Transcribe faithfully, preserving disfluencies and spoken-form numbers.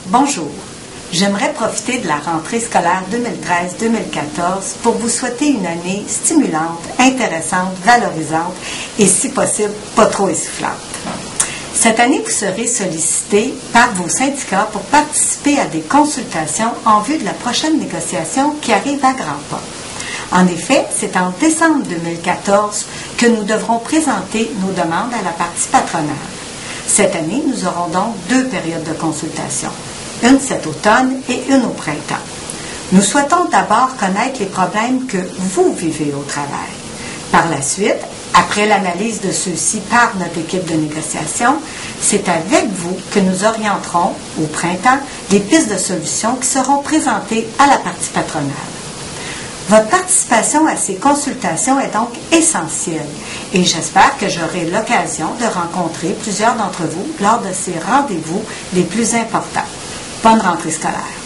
Bonjour. J'aimerais profiter de la rentrée scolaire deux mille treize deux mille quatorze pour vous souhaiter une année stimulante, intéressante, valorisante et, si possible, pas trop essoufflante. Cette année, vous serez sollicité par vos syndicats pour participer à des consultations en vue de la prochaine négociation qui arrive à grands pas. En effet, c'est en décembre deux mille quatorze que nous devrons présenter nos demandes à la partie patronale. Cette année, nous aurons donc deux périodes de consultation, une cet automne et une au printemps. Nous souhaitons d'abord connaître les problèmes que vous vivez au travail. Par la suite, après l'analyse de ceux-ci par notre équipe de négociation, c'est avec vous que nous orienterons, au printemps, des pistes de solutions qui seront présentées à la partie patronale. Votre participation à ces consultations est donc essentielle et j'espère que j'aurai l'occasion de rencontrer plusieurs d'entre vous lors de ces rendez-vous les plus importants. Bonne rentrée scolaire!